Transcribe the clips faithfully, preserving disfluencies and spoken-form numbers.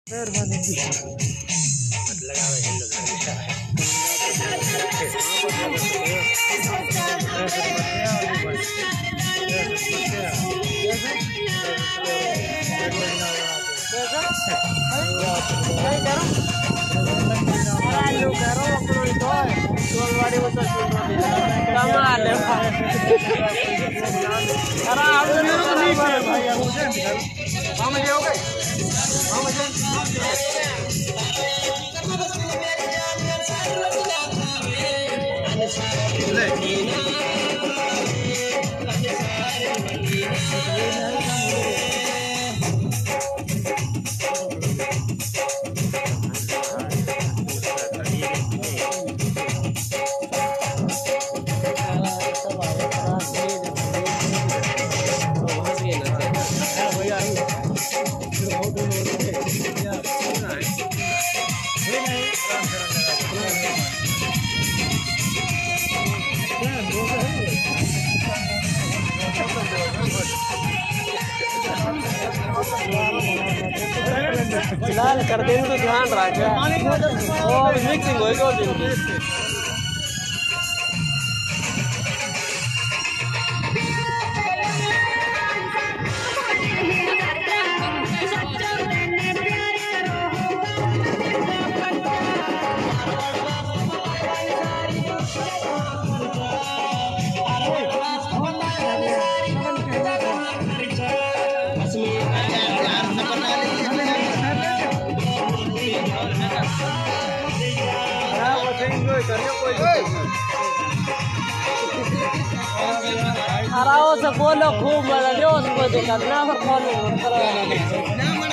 फिलहाल कर देंगे तो ध्यान रख और मिक्सिंग होगी। हराओ से बोलो खूब मजा लो, उसको दिक्कत ना पर बोलो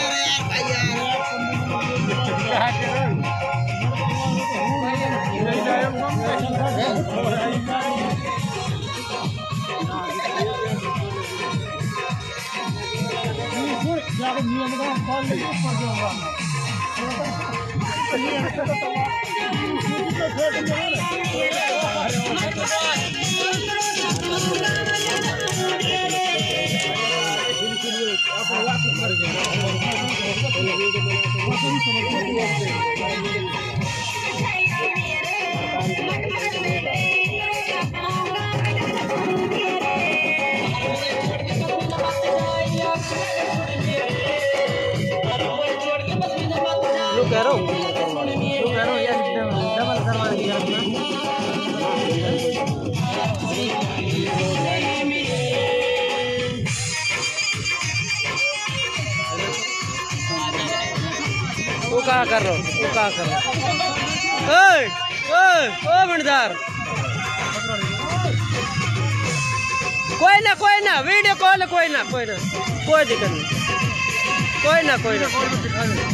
कह रहा हूँ कह रहा हूँ यार डबल करवा दिया वो क्या कर रहा हूँ वो क्या कर रहा हूँ ओए ओए ओ भंडार कोई ना कोई ना वीडियो कॉल कोई ना कोई ना कोई दिक्कत नहीं कोई ना कोई ना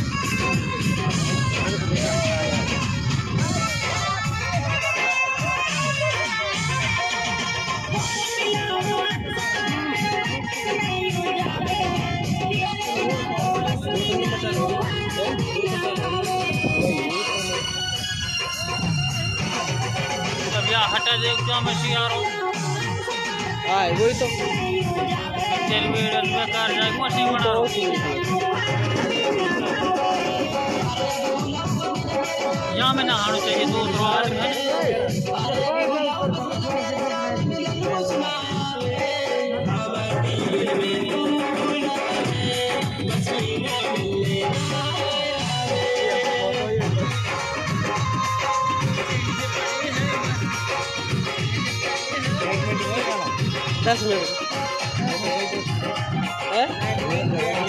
हटा देख जो मैं शियार हूँ हाँ वही तो तेल में कार जाए मशीन बना यहाँ में नहाना चाहिए दो दो आदमी दस मिनट